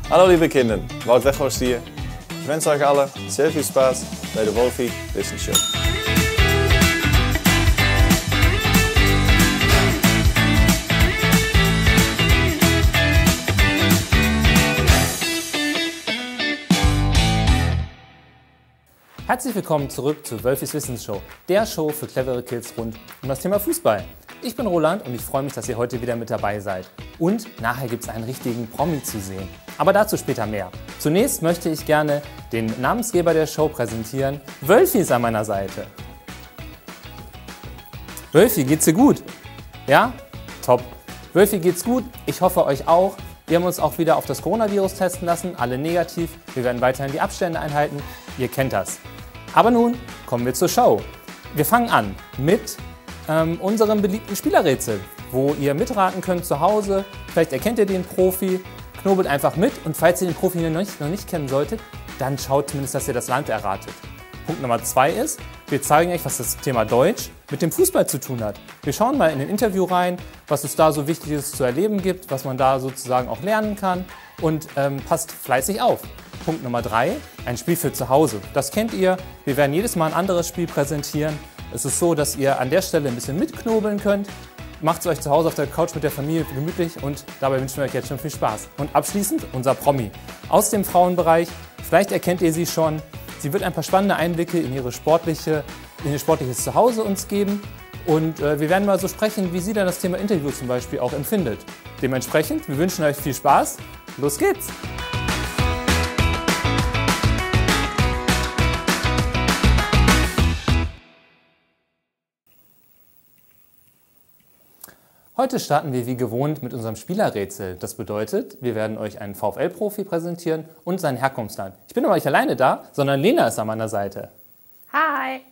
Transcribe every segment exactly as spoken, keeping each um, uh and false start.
Hallo liebe Kinder, Wout Weghorst hier. Ich wünsche euch alle sehr viel Spaß bei der Wolfi Wissensshow. Herzlich willkommen zurück zu Wölfis Wissensshow, der Show für clevere Kids rund um das Thema Fußball. Ich bin Roland und ich freue mich, dass ihr heute wieder mit dabei seid. Und nachher gibt es einen richtigen Promi zu sehen. Aber dazu später mehr. Zunächst möchte ich gerne den Namensgeber der Show präsentieren. Wölfi ist an meiner Seite. Wölfi, geht's dir gut? Ja? Top. Wölfi, geht's gut? Ich hoffe euch auch. Wir haben uns auch wieder auf das Coronavirus testen lassen, alle negativ. Wir werden weiterhin die Abstände einhalten. Ihr kennt das. Aber nun kommen wir zur Show. Wir fangen an mit ähm, unserem beliebten Spielerrätsel, wo ihr mitraten könnt zu Hause. Vielleicht erkennt ihr den Profi, knobelt einfach mit und falls ihr den Profi noch nicht, noch nicht kennen solltet, dann schaut zumindest, dass ihr das Land erratet. Punkt Nummer zwei ist, wir zeigen euch, was das Thema Deutsch mit dem Fußball zu tun hat. Wir schauen mal in ein Interview rein, was es da so Wichtiges zu erleben gibt, was man da sozusagen auch lernen kann und ähm, passt fleißig auf. Punkt Nummer drei, ein Spiel für zu Hause. Das kennt ihr. Wir werden jedes Mal ein anderes Spiel präsentieren. Es ist so, dass ihr an der Stelle ein bisschen mitknobeln könnt. Macht es euch zu Hause auf der Couch mit der Familie gemütlich und dabei wünschen wir euch jetzt schon viel Spaß. Und abschließend unser Promi aus dem Frauenbereich. Vielleicht erkennt ihr sie schon. Sie wird ein paar spannende Einblicke in, ihre sportliche, in ihr sportliches Zuhause uns geben. Und äh, wir werden mal so sprechen, wie sie dann das Thema Interview zum Beispiel auch empfindet. Dementsprechend, wir wünschen euch viel Spaß. Los geht's! Heute starten wir wie gewohnt mit unserem Spielerrätsel. Das bedeutet, wir werden euch einen VfL-Profi präsentieren und sein Herkunftsland. Ich bin aber nicht alleine da, sondern Lena ist an meiner Seite. Hi!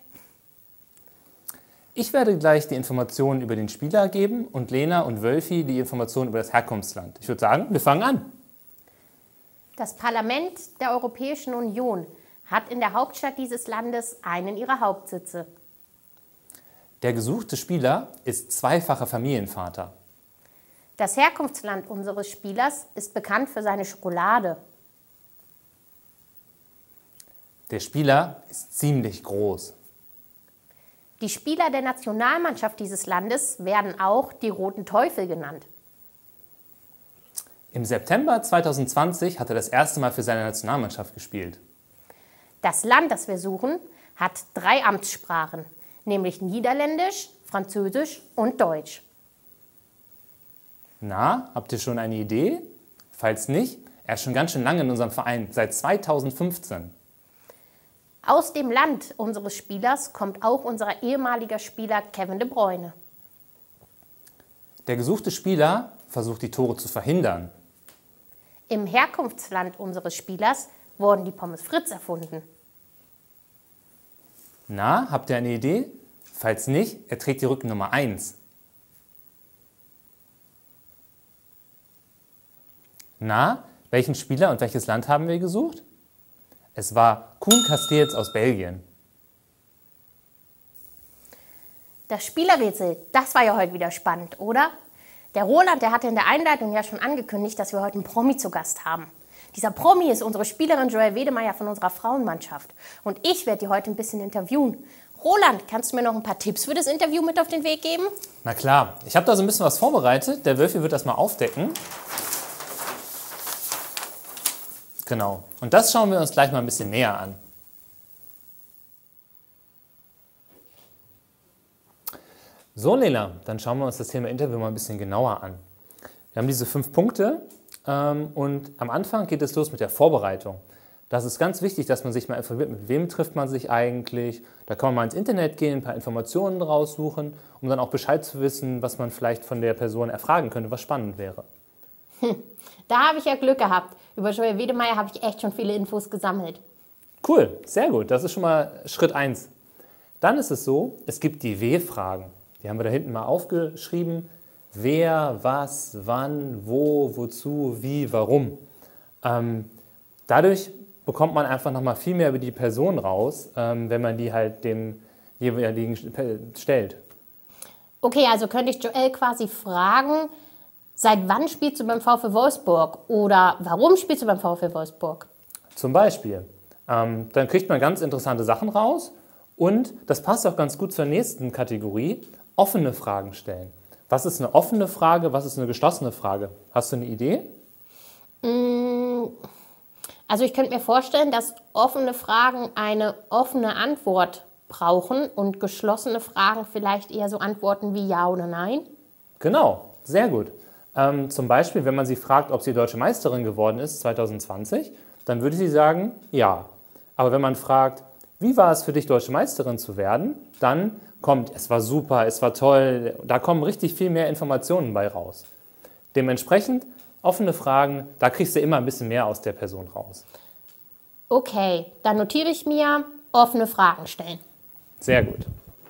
Ich werde gleich die Informationen über den Spieler geben und Lena und Wölfi die Informationen über das Herkunftsland. Ich würde sagen, wir fangen an. Das Parlament der Europäischen Union hat in der Hauptstadt dieses Landes einen ihrer Hauptsitze. Der gesuchte Spieler ist zweifacher Familienvater. Das Herkunftsland unseres Spielers ist bekannt für seine Schokolade. Der Spieler ist ziemlich groß. Die Spieler der Nationalmannschaft dieses Landes werden auch die Roten Teufel genannt. Im September zweitausendzwanzig hat er das erste Mal für seine Nationalmannschaft gespielt. Das Land, das wir suchen, hat drei Amtssprachen, nämlich Niederländisch, Französisch und Deutsch. Na, habt ihr schon eine Idee? Falls nicht, er ist schon ganz schön lange in unserem Verein, seit zweitausendfünfzehn. Aus dem Land unseres Spielers kommt auch unser ehemaliger Spieler Kevin De Bruyne. Der gesuchte Spieler versucht, die Tore zu verhindern. Im Herkunftsland unseres Spielers wurden die Pommes Frites erfunden. Na, habt ihr eine Idee? Falls nicht, er trägt die Rückennummer eins. Na, welchen Spieler und welches Land haben wir gesucht? Es war Koen Casteels aus Belgien. Das Spielerrätsel, das war ja heute wieder spannend, oder? Der Roland, der hatte in der Einleitung ja schon angekündigt, dass wir heute einen Promi zu Gast haben. Dieser Promi ist unsere Spielerin Joelle Wedemeyer von unserer Frauenmannschaft. Und ich werde die heute ein bisschen interviewen. Roland, kannst du mir noch ein paar Tipps für das Interview mit auf den Weg geben? Na klar, ich habe da so ein bisschen was vorbereitet. Der Wölfi wird das mal aufdecken. Genau. Und das schauen wir uns gleich mal ein bisschen näher an. So, Lena, dann schauen wir uns das Thema Interview mal ein bisschen genauer an. Wir haben diese fünf Punkte. Und am Anfang geht es los mit der Vorbereitung. Das ist ganz wichtig, dass man sich mal informiert, mit wem trifft man sich eigentlich. Da kann man mal ins Internet gehen, ein paar Informationen raussuchen, um dann auch Bescheid zu wissen, was man vielleicht von der Person erfragen könnte, was spannend wäre. Hm, da habe ich ja Glück gehabt. Über Joelle Wedemeyer habe ich echt schon viele Infos gesammelt. Cool, sehr gut. Das ist schon mal Schritt eins. Dann ist es so, es gibt die W-Fragen. Die haben wir da hinten mal aufgeschrieben. Wer, was, wann, wo, wozu, wie, warum. Ähm, dadurch bekommt man einfach noch mal viel mehr über die Person raus, ähm, wenn man die halt dem jeweiligen stellt. Okay, also könnte ich Joelle quasi fragen, Seit wann spielst du beim VfL Wolfsburg? Oder warum spielst du beim VfL Wolfsburg? Zum Beispiel. Ähm, dann kriegt man ganz interessante Sachen raus und das passt auch ganz gut zur nächsten Kategorie, offene Fragen stellen. Was ist eine offene Frage, was ist eine geschlossene Frage? Hast du eine Idee? Also ich könnte mir vorstellen, dass offene Fragen eine offene Antwort brauchen und geschlossene Fragen vielleicht eher so Antworten wie Ja oder Nein. Genau, sehr gut. Ähm, zum Beispiel, wenn man sie fragt, ob sie Deutsche Meisterin geworden ist zwanzig zwanzig, dann würde sie sagen, ja. Aber wenn man fragt, wie war es für dich, Deutsche Meisterin zu werden, dann kommt, es war super, es war toll, da kommen richtig viel mehr Informationen bei raus. Dementsprechend, offene Fragen, da kriegst du immer ein bisschen mehr aus der Person raus. Okay, dann notiere ich mir, offene Fragen stellen. Sehr gut.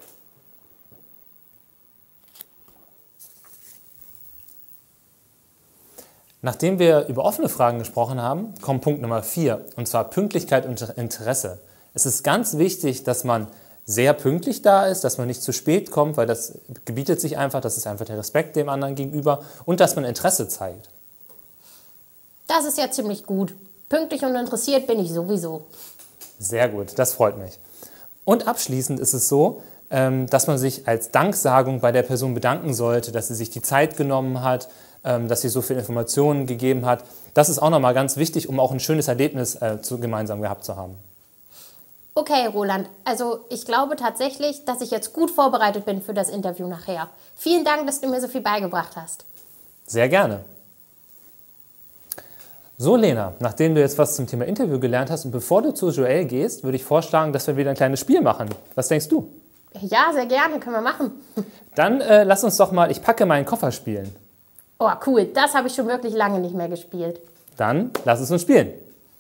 Nachdem wir über offene Fragen gesprochen haben, kommt Punkt Nummer vier, und zwar Pünktlichkeit und Interesse. Es ist ganz wichtig, dass man sehr pünktlich da ist, dass man nicht zu spät kommt, weil das gebietet sich einfach, das ist einfach der Respekt dem anderen gegenüber, und dass man Interesse zeigt. Das ist ja ziemlich gut. Pünktlich und interessiert bin ich sowieso. Sehr gut, das freut mich. Und abschließend ist es so, dass man sich als Danksagung bei der Person bedanken sollte, dass sie sich die Zeit genommen hat, dass sie so viele Informationen gegeben hat. Das ist auch nochmal ganz wichtig, um auch ein schönes Erlebnis äh, zu, gemeinsam gehabt zu haben. Okay, Roland, also ich glaube tatsächlich, dass ich jetzt gut vorbereitet bin für das Interview nachher. Vielen Dank, dass du mir so viel beigebracht hast. Sehr gerne. So, Lena, nachdem du jetzt was zum Thema Interview gelernt hast und bevor du zu Joel gehst, würde ich vorschlagen, dass wir wieder ein kleines Spiel machen. Was denkst du? Ja, sehr gerne, können wir machen. Dann äh, lass uns doch mal Ich packe meinen Koffer spielen. Oh, cool, das habe ich schon wirklich lange nicht mehr gespielt. Dann lass es uns spielen.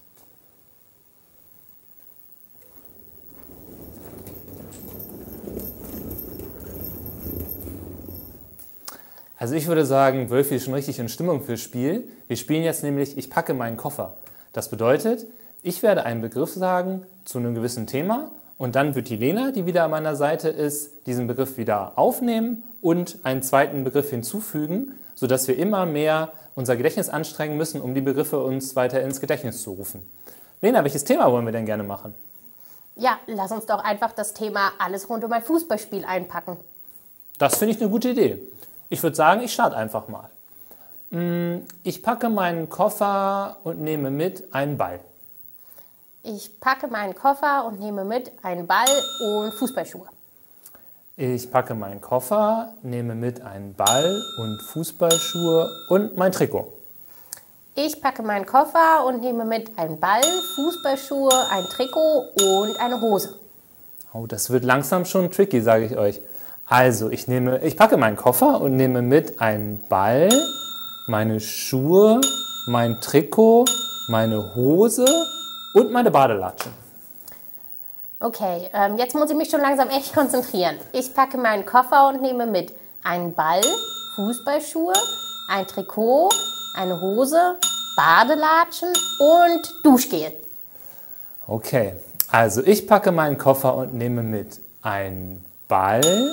Also ich würde sagen, Wölfi ist schon richtig in Stimmung fürs Spiel. Wir spielen jetzt nämlich Ich packe meinen Koffer. Das bedeutet, ich werde einen Begriff sagen zu einem gewissen Thema und dann wird die Lena, die wieder an meiner Seite ist, diesen Begriff wieder aufnehmen und einen zweiten Begriff hinzufügen, sodass wir immer mehr unser Gedächtnis anstrengen müssen, um die Begriffe uns weiter ins Gedächtnis zu rufen. Lena, welches Thema wollen wir denn gerne machen? Ja, lass uns doch einfach das Thema alles rund um ein Fußballspiel einpacken. Das finde ich eine gute Idee. Ich würde sagen, ich starte einfach mal. Ich packe meinen Koffer und nehme mit einen Ball. Ich packe meinen Koffer und nehme mit einen Ball und Fußballschuhe. Ich packe meinen Koffer, nehme mit einen Ball und Fußballschuhe und mein Trikot. Ich packe meinen Koffer und nehme mit einen Ball, Fußballschuhe, ein Trikot und eine Hose. Oh, das wird langsam schon tricky, sage ich euch. Also, ich, nehme, ich packe meinen Koffer und nehme mit einen Ball, meine Schuhe, mein Trikot, meine Hose und meine Badelatschen. Okay, ähm, jetzt muss ich mich schon langsam echt konzentrieren. Ich packe meinen Koffer und nehme mit einen Ball, Fußballschuhe, ein Trikot, eine Hose, Badelatschen und Duschgel. Okay, also ich packe meinen Koffer und nehme mit einen Ball,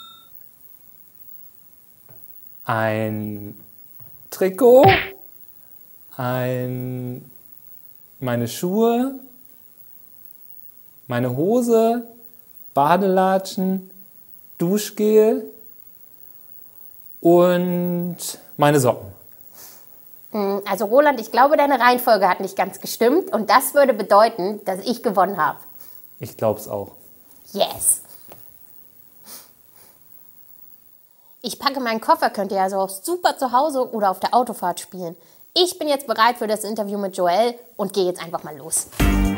ein Trikot, ein, meine Schuhe, meine Hose, Badelatschen, Duschgel und meine Socken. Also Roland, ich glaube, deine Reihenfolge hat nicht ganz gestimmt und das würde bedeuten, dass ich gewonnen habe. Ich glaube es auch. Yes! Ich packe meinen Koffer, könnt ihr also auch super zu Hause oder auf der Autofahrt spielen. Ich bin jetzt bereit für das Interview mit Joel und gehe jetzt einfach mal los.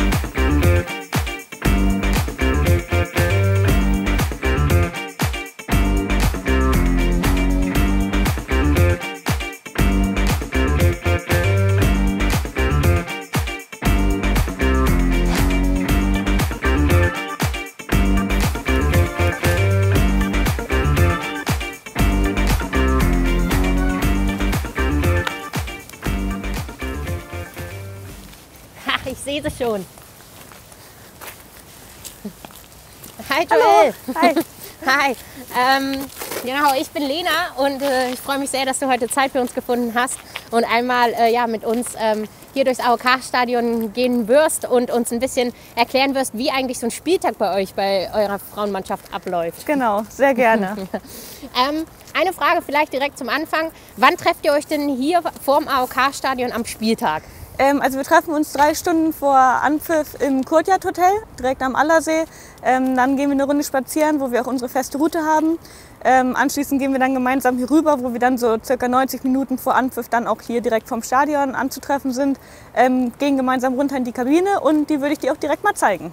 Ich sehe sie schon. Hi Joel. Hallo. Hi. Hi, ähm, genau, ich bin Lena und äh, ich freue mich sehr, dass du heute Zeit für uns gefunden hast und einmal äh, ja, mit uns ähm, hier durchs A O K-Stadion gehen wirst und uns ein bisschen erklären wirst, wie eigentlich so ein Spieltag bei euch, bei eurer Frauenmannschaft abläuft. Genau, sehr gerne. ähm, eine Frage vielleicht direkt zum Anfang. Wann trefft ihr euch denn hier vorm A O K-Stadion am Spieltag? Ähm, also wir treffen uns drei Stunden vor Anpfiff im Courtyard Hotel, direkt am Allersee. Ähm, dann gehen wir eine Runde spazieren, wo wir auch unsere feste Route haben. Ähm, anschließend gehen wir dann gemeinsam hier rüber, wo wir dann so circa neunzig Minuten vor Anpfiff dann auch hier direkt vom Stadion anzutreffen sind. Ähm, gehen gemeinsam runter in die Kabine und die würde ich dir auch direkt mal zeigen.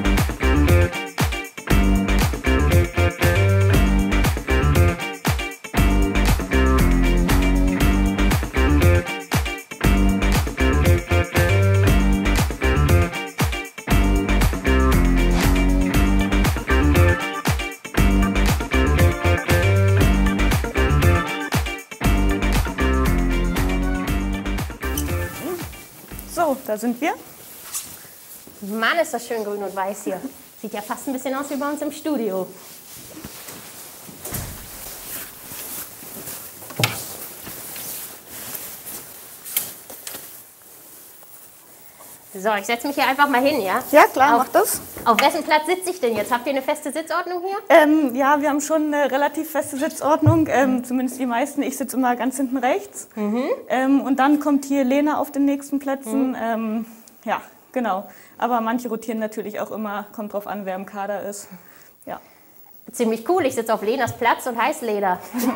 So, da sind wir. Mann, ist das schön grün und weiß hier. Sieht ja fast ein bisschen aus wie bei uns im Studio. So, ich setze mich hier einfach mal hin, ja? Ja, klar, auf, mach das. Auf wessen Platz sitze ich denn jetzt? Habt ihr eine feste Sitzordnung hier? Ähm, ja, wir haben schon eine relativ feste Sitzordnung, ähm, zumindest die meisten. Ich sitze immer ganz hinten rechts. Mhm. Ähm, und dann kommt hier Lena auf den nächsten Plätzen. Mhm. Ähm, ja, genau. Aber manche rotieren natürlich auch immer, kommt drauf an, wer im Kader ist. Ja. Ziemlich cool, ich sitze auf Lenas Platz und heiße Lena.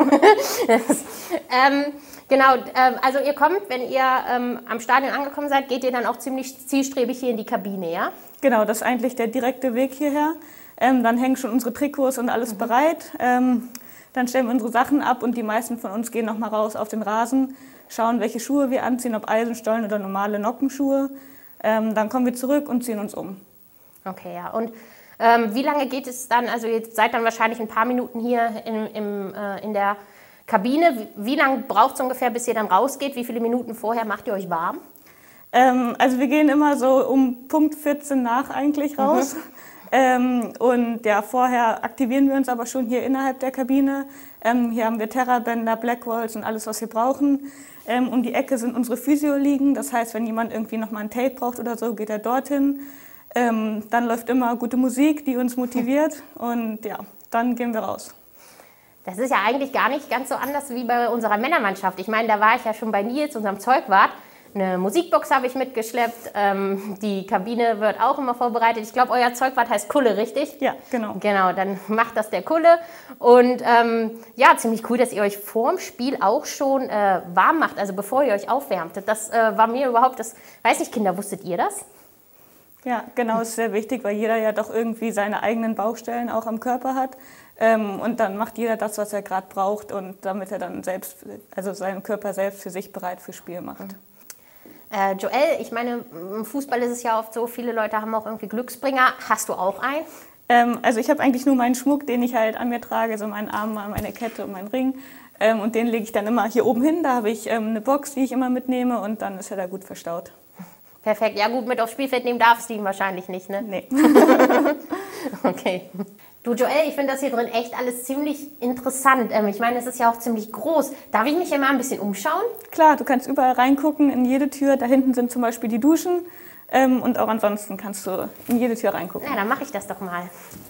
ähm, genau, ähm, also ihr kommt, wenn ihr ähm, am Stadion angekommen seid, geht ihr dann auch ziemlich zielstrebig hier in die Kabine, ja? Genau, das ist eigentlich der direkte Weg hierher. Ähm, dann hängen schon unsere Trikots und alles mhm. bereit. Ähm, dann stellen wir unsere Sachen ab und die meisten von uns gehen nochmal raus auf den Rasen, schauen, welche Schuhe wir anziehen, ob Eisenstollen oder normale Nockenschuhe. Ähm, dann kommen wir zurück und ziehen uns um. Okay, ja. Und ähm, wie lange geht es dann? Also ihr seid dann wahrscheinlich ein paar Minuten hier in, im, äh, in der Kabine. Wie, wie lange braucht es ungefähr, bis ihr dann rausgeht? Wie viele Minuten vorher macht ihr euch warm? Ähm, also wir gehen immer so um Punkt vierzehn nach eigentlich raus. Mhm. Ähm, und ja, vorher aktivieren wir uns aber schon hier innerhalb der Kabine. Ähm, hier haben wir Terrabänder, Blackwalls und alles, was wir brauchen. Ähm, um die Ecke sind unsere Physio-Liegen. Das heißt, wenn jemand irgendwie nochmal ein Tape braucht oder so, geht er dorthin. Ähm, dann läuft immer gute Musik, die uns motiviert. Und ja, dann gehen wir raus. Das ist ja eigentlich gar nicht ganz so anders wie bei unserer Männermannschaft. Ich meine, da war ich ja schon bei Nils, unserem Zeugwart. Eine Musikbox habe ich mitgeschleppt. Ähm, die Kabine wird auch immer vorbereitet. Ich glaube, euer Zeugwart heißt Kulle, richtig? Ja, genau. Genau, dann macht das der Kulle. Und ähm, ja, ziemlich cool, dass ihr euch vorm Spiel auch schon äh, warm macht, also bevor ihr euch aufwärmt. Das äh, war mir überhaupt, das weiß nicht, Kinder, wusstet ihr das? Ja, genau, ist sehr wichtig, weil jeder ja doch irgendwie seine eigenen Baustellen auch am Körper hat. Ähm, und dann macht jeder das, was er gerade braucht und damit er dann selbst, also seinen Körper selbst für sich bereit fürs Spiel macht. Mhm. Äh, Joel, ich meine, im Fußball ist es ja oft so, viele Leute haben auch irgendwie Glücksbringer. Hast du auch einen? Ähm, also ich habe eigentlich nur meinen Schmuck, den ich halt an mir trage, so meinen Arm, meine Kette und meinen Ring. Ähm, und den lege ich dann immer hier oben hin. Da habe ich ähm, eine Box, die ich immer mitnehme und dann ist er da gut verstaut. Perfekt. Ja gut, mit aufs Spielfeld nehmen darfst du ihn wahrscheinlich nicht, ne? Nee. Okay. Du Joel, ich finde das hier drin echt alles ziemlich interessant. Ähm, ich meine, es ist ja auch ziemlich groß. Darf ich mich hier mal ein bisschen umschauen? Klar, du kannst überall reingucken, in jede Tür. Da hinten sind zum Beispiel die Duschen. Ähm, und auch ansonsten kannst du in jede Tür reingucken. Ja, dann mache ich das doch mal.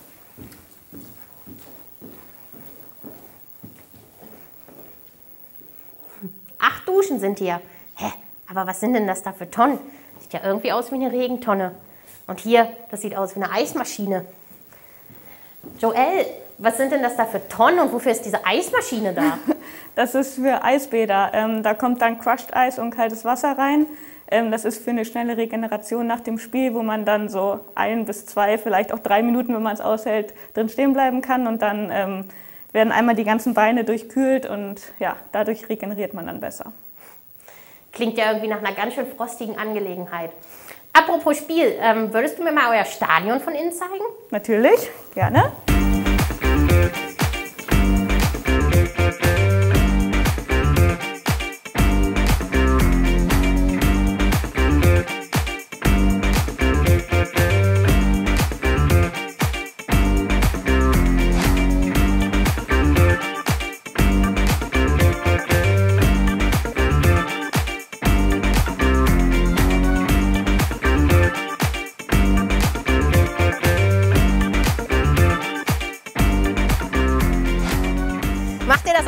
Acht Duschen sind hier. Hä, aber was sind denn das da für Tonnen? Sieht ja irgendwie aus wie eine Regentonne. Und hier, das sieht aus wie eine Eismaschine. Joel, was sind denn das da für Tonnen und wofür ist diese Eismaschine da? Das ist für Eisbäder. Ähm, da kommt dann Crushed Eis und kaltes Wasser rein. Ähm, das ist für eine schnelle Regeneration nach dem Spiel, wo man dann so ein bis zwei, vielleicht auch drei Minuten, wenn man es aushält, drin stehen bleiben kann. Und dann ähm, werden einmal die ganzen Beine durchkühlt und ja, dadurch regeneriert man dann besser. Klingt ja irgendwie nach einer ganz schön frostigen Angelegenheit. Apropos Spiel, ähm, würdest du mir mal euer Stadion von innen zeigen? Natürlich, gerne.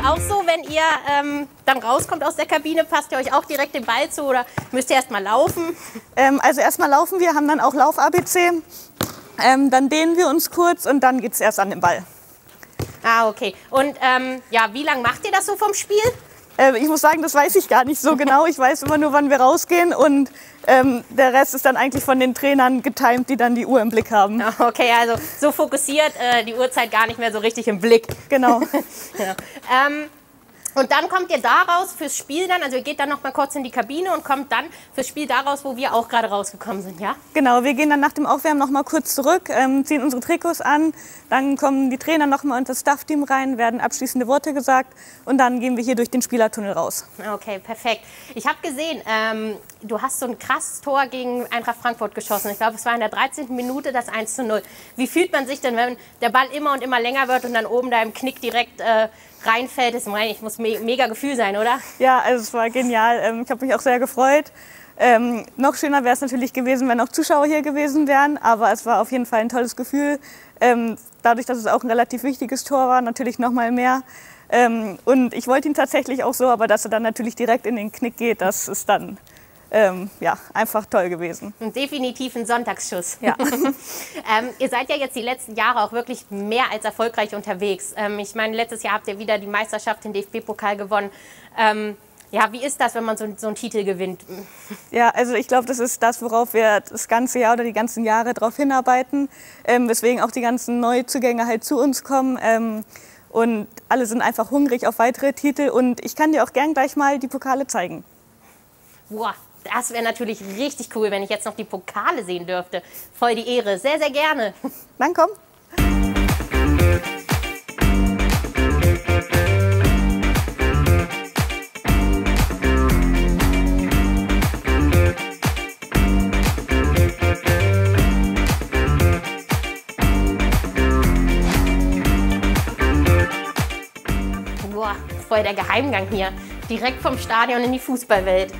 auch so, wenn ihr ähm, dann rauskommt aus der Kabine, passt ihr euch auch direkt den Ball zu oder müsst ihr erst mal laufen? Ähm, also erstmal laufen wir, haben dann auch Lauf-A B C, ähm, dann dehnen wir uns kurz und dann geht es erst an den Ball. Ah, okay. Und ähm, ja, wie lange macht ihr das so vom Spiel? Ähm, ich muss sagen, das weiß ich gar nicht so genau. Ich weiß immer nur, wann wir rausgehen und ähm, der Rest ist dann eigentlich von den Trainern getimt, die dann die Uhr im Blick haben. Okay, also so fokussiert, äh, die Uhrzeit gar nicht mehr so richtig im Blick. Genau. Ja. Ähm, und dann kommt ihr daraus fürs Spiel dann, also ihr geht dann noch mal kurz in die Kabine und kommt dann fürs Spiel daraus, wo wir auch gerade rausgekommen sind, ja? Genau, wir gehen dann nach dem Aufwärmen noch mal kurz zurück, ähm, ziehen unsere Trikots an, dann kommen die Trainer noch mal und das Staff-Team rein, werden abschließende Worte gesagt und dann gehen wir hier durch den Spielertunnel raus. Okay, perfekt. Ich habe gesehen, ähm, du hast so ein krasses Tor gegen Eintracht Frankfurt geschossen. Ich glaube, es war in der dreizehnten Minute das eins zu null. Wie fühlt man sich denn, wenn der Ball immer und immer länger wird und dann oben da im Knick direkt äh, reinfällt? Das muss me mega Gefühl sein, oder? Ja, also es war genial. Ähm, ich habe mich auch sehr gefreut. Ähm, noch schöner wäre es natürlich gewesen, wenn auch Zuschauer hier gewesen wären, aber es war auf jeden Fall ein tolles Gefühl. Ähm, dadurch, dass es auch ein relativ wichtiges Tor war, natürlich noch mal mehr. Ähm, und ich wollte ihn tatsächlich auch so, aber dass er dann natürlich direkt in den Knick geht, das ist dann ähm, ja, einfach toll gewesen. Und definitiv ein Sonntagsschuss. Ja. ähm, ihr seid ja jetzt die letzten Jahre auch wirklich mehr als erfolgreich unterwegs. Ähm, ich meine, letztes Jahr habt ihr wieder die Meisterschaft, den D F B-Pokal gewonnen. Ähm, ja, wie ist das, wenn man so, so einen Titel gewinnt? Ja, also ich glaube, das ist das, worauf wir das ganze Jahr oder die ganzen Jahre darauf hinarbeiten, ähm, weswegen auch die ganzen Neuzugänge halt zu uns kommen. Ähm, und alle sind einfach hungrig auf weitere Titel und ich kann dir auch gern gleich mal die Pokale zeigen. Boah, das wäre natürlich richtig cool, wenn ich jetzt noch die Pokale sehen dürfte. Voll die Ehre, sehr, sehr gerne. Dann komm. Boah, voll der Geheimgang hier. Direkt vom Stadion in die Fußballwelt.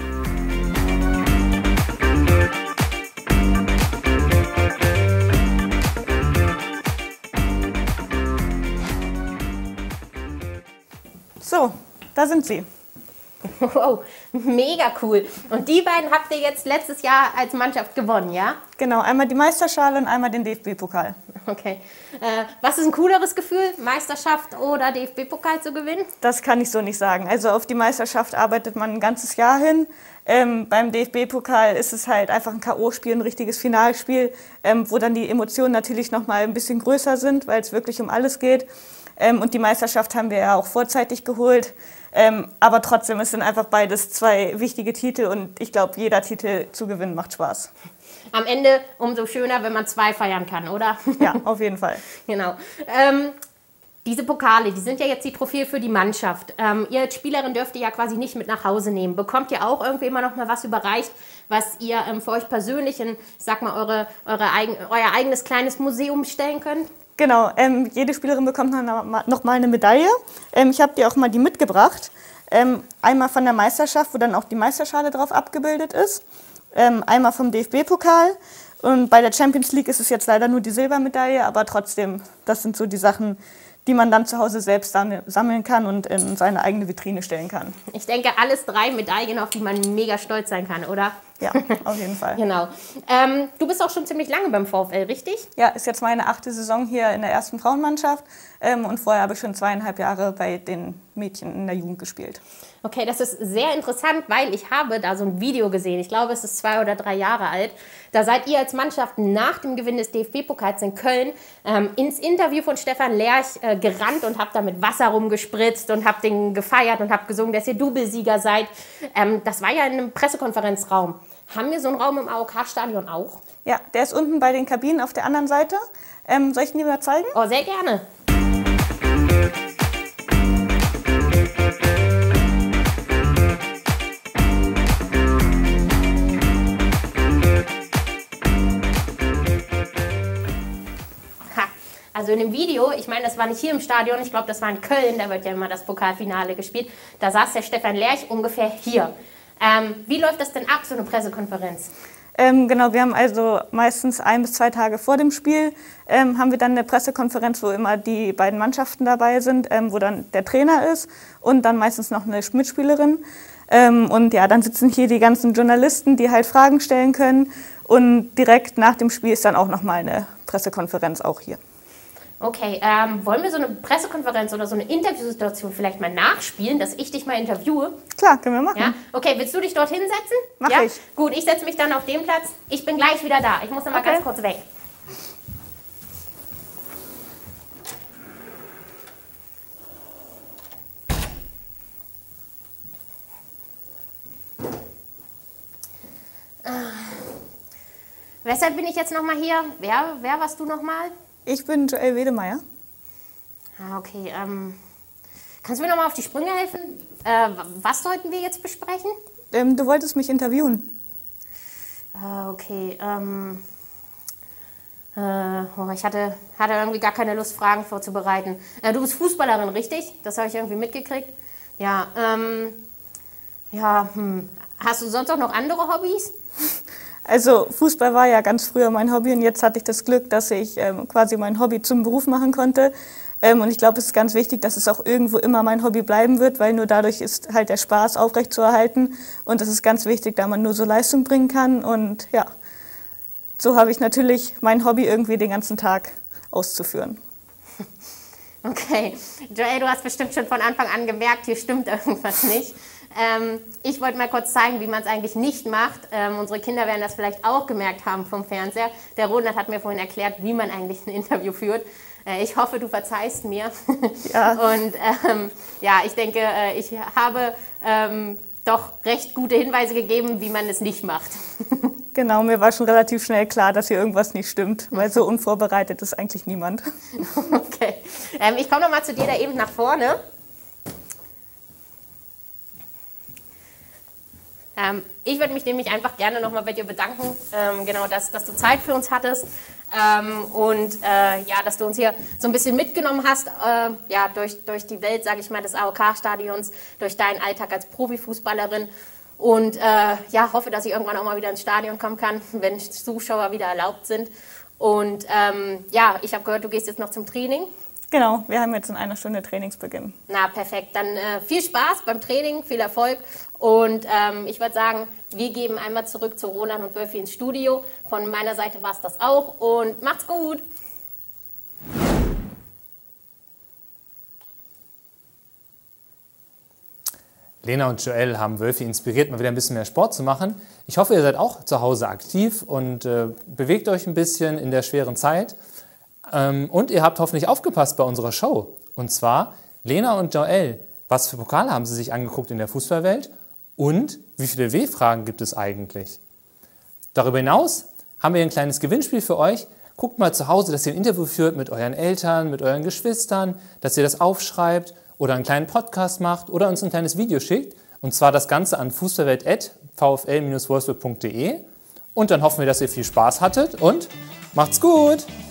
So, da sind sie. Wow, mega cool. Und die beiden habt ihr jetzt letztes Jahr als Mannschaft gewonnen, ja? Genau, einmal die Meisterschale und einmal den D F B-Pokal. Okay. Äh, was ist ein cooleres Gefühl, Meisterschaft oder D F B-Pokal zu gewinnen? Das kann ich so nicht sagen. Also auf die Meisterschaft arbeitet man ein ganzes Jahr hin. Ähm, beim D F B-Pokal ist es halt einfach ein K O-Spiel, ein richtiges Finalspiel, ähm, wo dann die Emotionen natürlich noch mal ein bisschen größer sind, weil es wirklich um alles geht. Ähm, und die Meisterschaft haben wir ja auch vorzeitig geholt. Ähm, aber trotzdem, es sind einfach beides zwei wichtige Titel und ich glaube, jeder Titel zu gewinnen macht Spaß. Am Ende umso schöner, wenn man zwei feiern kann, oder? Ja, auf jeden Fall. Genau. Ähm, diese Pokale, die sind ja jetzt die Trophäe für die Mannschaft. Ähm, ihr als Spielerin dürft ihr ja quasi nicht mit nach Hause nehmen. Bekommt ihr auch irgendwie immer noch mal was überreicht, was ihr ähm, für euch persönlich in, ich sag mal, eure, eure eigen, euer eigenes kleines Museum stellen könnt? Genau, ähm, jede Spielerin bekommt noch mal eine Medaille. Ähm, ich habe dir auch mal die mitgebracht. Ähm, einmal von der Meisterschaft, wo dann auch die Meisterschale drauf abgebildet ist. Ähm, einmal vom D F B-Pokal. Und bei der Champions League ist es jetzt leider nur die Silbermedaille, aber trotzdem, das sind so die Sachen, die man dann zu Hause selbst sammeln kann und in seine eigene Vitrine stellen kann. Ich denke, alles drei Medaillen, auf die man mega stolz sein kann, oder? Ja, auf jeden Fall. Genau. Ähm, du bist auch schon ziemlich lange beim VfL, richtig? Ja, ist jetzt meine achte Saison hier in der ersten Frauenmannschaft ähm, und vorher habe ich schon zweieinhalb Jahre bei den Mädchen in der Jugend gespielt. Okay, das ist sehr interessant, weil ich habe da so ein Video gesehen, ich glaube, es ist zwei oder drei Jahre alt. Da seid ihr als Mannschaft nach dem Gewinn des D F B-Pokals in Köln ähm, ins Interview von Stefan Lerch äh, gerannt und habt da mit Wasser rumgespritzt und habt den gefeiert und habt gesungen, dass ihr Doublesieger seid. Ähm, das war ja in einem Pressekonferenzraum. Haben wir so einen Raum im A O K-Stadion auch? Ja, der ist unten bei den Kabinen auf der anderen Seite. Ähm, soll ich ihn dir mal zeigen? Oh, sehr gerne. Also in dem Video, ich meine, das war nicht hier im Stadion, ich glaube, das war in Köln, da wird ja immer das Pokalfinale gespielt, da saß der Stefan Lerch ungefähr hier. Ähm, wie läuft das denn ab, so eine Pressekonferenz? Ähm, genau, wir haben also meistens ein bis zwei Tage vor dem Spiel, ähm, haben wir dann eine Pressekonferenz, wo immer die beiden Mannschaften dabei sind, ähm, wo dann der Trainer ist und dann meistens noch eine Mitspielerin. Ähm, und ja, dann sitzen hier die ganzen Journalisten, die halt Fragen stellen können. Und direkt nach dem Spiel ist dann auch nochmal eine Pressekonferenz auch hier. Okay, ähm, wollen wir so eine Pressekonferenz oder so eine Interviewsituation vielleicht mal nachspielen, dass ich dich mal interviewe? Klar, können wir machen. Ja? Okay, willst du dich dort hinsetzen? Mach ja? ich. Gut, ich setze mich dann auf den Platz. Ich bin gleich wieder da. Ich muss noch mal Okay. ganz kurz weg. Ah. Weshalb bin ich jetzt noch mal hier? Wer, wer warst du noch mal? Ich bin Joelle Wedemeyer. Ah, okay. Ähm, kannst du mir noch mal auf die Sprünge helfen? Äh, was sollten wir jetzt besprechen? Ähm, du wolltest mich interviewen. Ah, okay. Ähm, äh, oh, ich hatte, hatte irgendwie gar keine Lust, Fragen vorzubereiten. Äh, du bist Fußballerin, richtig? Das habe ich irgendwie mitgekriegt. Ja, ähm, ja, hm. Hast du sonst auch noch andere Hobbys? Also Fußball war ja ganz früher mein Hobby und jetzt hatte ich das Glück, dass ich ähm, quasi mein Hobby zum Beruf machen konnte. Ähm, und ich glaube, es ist ganz wichtig, dass es auch irgendwo immer mein Hobby bleiben wird, weil nur dadurch ist halt der Spaß aufrechtzuerhalten. Und das ist ganz wichtig, da man nur so Leistung bringen kann. Und ja, so habe ich natürlich mein Hobby irgendwie den ganzen Tag auszuführen. Okay. Joelle, du hast bestimmt schon von Anfang an gemerkt, hier stimmt irgendwas nicht. Ähm, ich wollte mal kurz zeigen, wie man es eigentlich nicht macht. Ähm, unsere Kinder werden das vielleicht auch gemerkt haben vom Fernseher. Der Ronald hat mir vorhin erklärt, wie man eigentlich ein Interview führt. Äh, ich hoffe, du verzeihst mir. Ja. Und ähm, ja, ich denke, äh, ich habe ähm, doch recht gute Hinweise gegeben, wie man es nicht macht. Genau, mir war schon relativ schnell klar, dass hier irgendwas nicht stimmt, weil so unvorbereitet ist eigentlich niemand. Okay. Ähm, ich komme noch mal zu dir da eben nach vorne. Ähm, ich würde mich nämlich einfach gerne nochmal bei dir bedanken, ähm, genau, dass, dass du Zeit für uns hattest ähm, und äh, ja, dass du uns hier so ein bisschen mitgenommen hast, äh, ja, durch, durch die Welt, sage ich mal, des A O K-Stadions, durch deinen Alltag als Profifußballerin und äh, ja, hoffe, dass ich irgendwann auch mal wieder ins Stadion kommen kann, wenn Zuschauer wieder erlaubt sind. Und ähm, ja, ich habe gehört, du gehst jetzt noch zum Training. Genau, wir haben jetzt in einer Stunde Trainingsbeginn. Na, perfekt. Dann äh, viel Spaß beim Training, viel Erfolg. Und ähm, ich würde sagen, wir geben einmal zurück zu Roland und Wölfi ins Studio. Von meiner Seite war es das auch. Und macht's gut! Lena und Joelle haben Wölfi inspiriert, mal wieder ein bisschen mehr Sport zu machen. Ich hoffe, ihr seid auch zu Hause aktiv und äh, bewegt euch ein bisschen in der schweren Zeit. Ähm, und ihr habt hoffentlich aufgepasst bei unserer Show. Und zwar, Lena und Joelle, was für Pokale haben sie sich angeguckt in der Fußballwelt? Und wie viele W-Fragen gibt es eigentlich? Darüber hinaus haben wir ein kleines Gewinnspiel für euch. Guckt mal zu Hause, dass ihr ein Interview führt mit euren Eltern, mit euren Geschwistern, dass ihr das aufschreibt oder einen kleinen Podcast macht oder uns ein kleines Video schickt. Und zwar das Ganze an fußballwelt at vfl Bindestrich wolfsburg punkt de. Und dann hoffen wir, dass ihr viel Spaß hattet und macht's gut!